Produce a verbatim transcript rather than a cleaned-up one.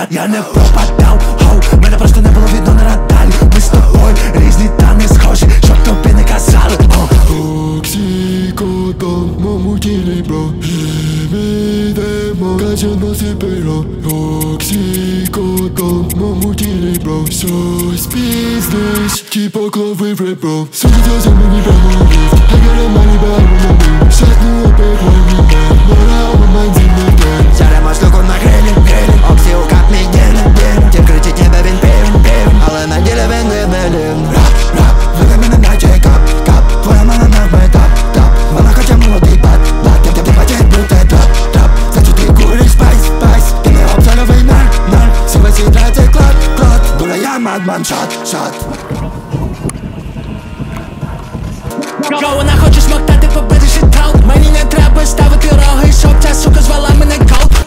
я не пропадав, хоу, мене просто не було видно на радарі. Ми з тобою різні та не схожі, щоб тобі не казали. Оксикодон в моєму тілі, бро. Живідемо, каже носить перо. Оксикодон в моєму тілі, бро. Щось піздиш, типа клови в ребро. Світиться за мені прямо ліфт. I got a money but I don't know. Шатну опять мой вінер. Мора у майн зімнер. Жаримо штуку на грилі, грилі. Оксі у кап мій ділі, ділі. Тім кричить ніби він пив, пив. Але на ділі він не вилів. Рап, рап, веде мене наче кап, кап. Твоя мана на мій тап, тап. Вона хоче молодий бат, бат. Тим тим бачить бути тап, тап. Значить ти куриш спайс, спайс. Ти не обзальовий нар, нар. Сіве сідрається клад, клад. Дуля я мадман, шат, шат. Йо, вона хоче смоктати, побити шитаут. Мені не треба ставити роги, щоб ця сука звала мене голд.